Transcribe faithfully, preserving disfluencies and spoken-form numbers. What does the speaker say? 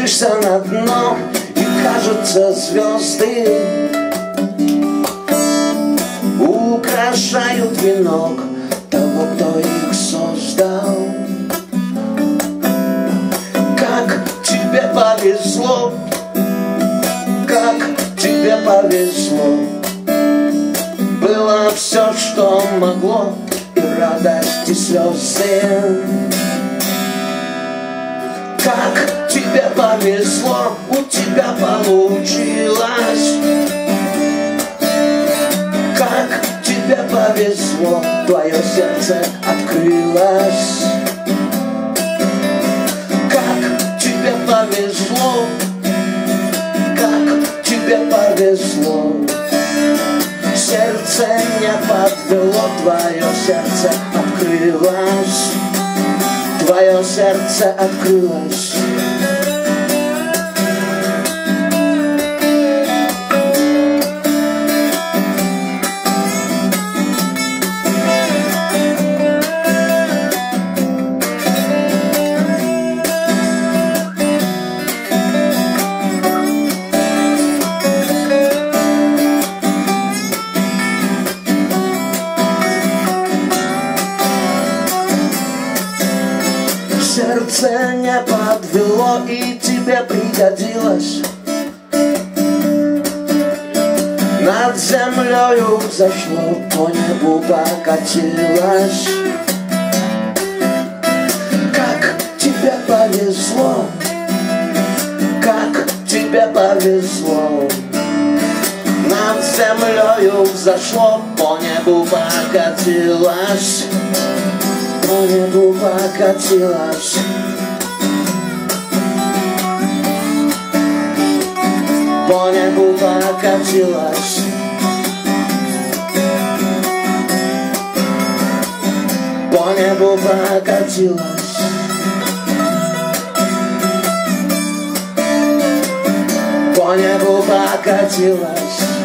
Садишься на дно, и кажется, звезды украшают венок того, кто их создал. Как тебе повезло, как тебе повезло. Было все, что могло, и радость, и слезы. Как тебе повезло, у тебя получилось. Как тебе повезло, твое сердце открылось. Как тебе повезло, как тебе повезло. Сердце не подвело, твое сердце открылось. Твое сердце открылось. Сердце не подвело, и тебе пригодилось. Над землею взошло, по небу покатилось. Как тебе повезло, как тебе повезло. Над землею взошло, по небу покатилось. По небу покатилась. По небу покатилась. По небу покатилась. По небу покатилась.